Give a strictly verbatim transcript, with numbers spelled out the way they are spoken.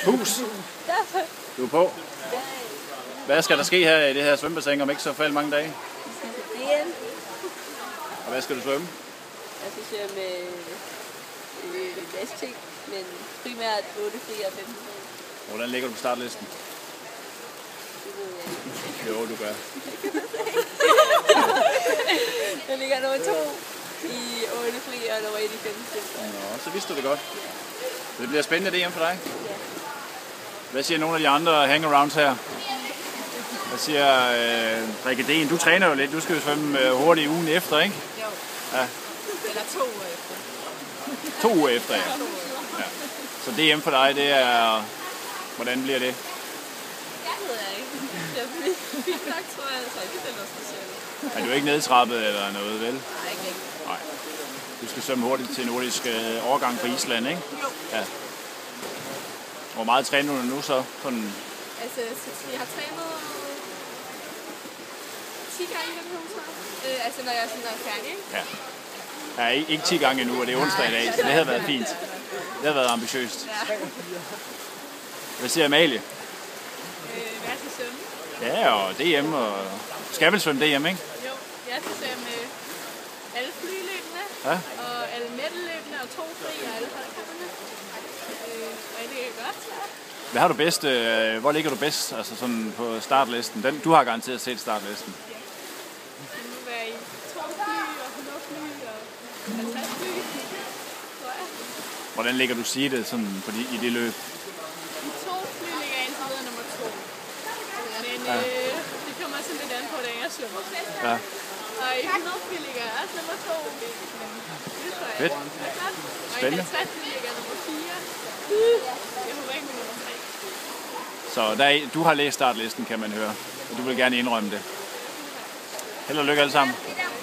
Hus. Du er på. Hvad skal der ske her i det her svømmebassin om ikke så fald mange dage? Og hvad skal du svømme? Jeg skal svømme øh, en masse ting, men primært otte fri og femten fri. Hvordan ligger du på startlisten? Det ved jeg ikke. Jo, du gør. Jeg ligger nummer to i otte fri og nummer et i femten fri. Nå, så vidste du det godt. Det bliver spændende D M for dig. Ja. Hvad siger nogle af de andre hangarounds her? Hvad siger øh, Rikke Dehn? Du træner jo lidt. Du skal jo svømme øh, hurtigt ugen efter, ikke? Jo. Ja. Eller to uger efter. To uger efter, ja. Ja. Så D M for dig, det er... Hvordan bliver det? Det ved jeg ikke. Det er fint nok, tror jeg. Så ikke det er noget specielt. Er du ikke nedtrappet eller noget, vel? Nej, ikke rigtig. Nej. Du skal svømme hurtigt til nordisk øh, overgang fra Island, ikke? Jo. Ja. Hvor meget træner du nu så? Sådan... Altså, jeg har trænet ti gange i den her uge, øh, altså når jeg, sådan, når jeg er færdig, ikke? Ja. Ja, ikke, ikke ti gange endnu, og det er onsdag i dag, så det havde været fint. Det havde været ambitiøst. Ja. Hvad siger Amalie? Øh, hvad er til svømme? Ja, og D M, og skal vel svømme D M, ikke? Jo, jeg skal svømme alle flyløbene, Ja. og alle medløbene, og to fri, og alle holdkapperne. Øh, og det er godt, så. Hvad har du bedst, øh, hvor ligger du bedst altså sådan på startlisten? Den, du har garanteret set startlisten. Ja. Det må være i to fly, og hundrede fly, og halvtreds fly, tror jeg. Hvordan ligger du sige det sådan på de, i det løb? I to fly ligger jeg indtil videre nummer to. Men Ja. øh, det kommer sådan lidt an på, hvordan jeg svømmer. Ja. Og i hundrede fly ligger jeg også nummer to. Men det tror jeg. Fedt. er godt. Og i Spændende. halvtreds fly ligger jeg nummer fire. Jeg håber ikke med nummer tre. Så der er, du har læst startlisten, kan man høre, og du vil gerne indrømme det. Held og lykke alle sammen.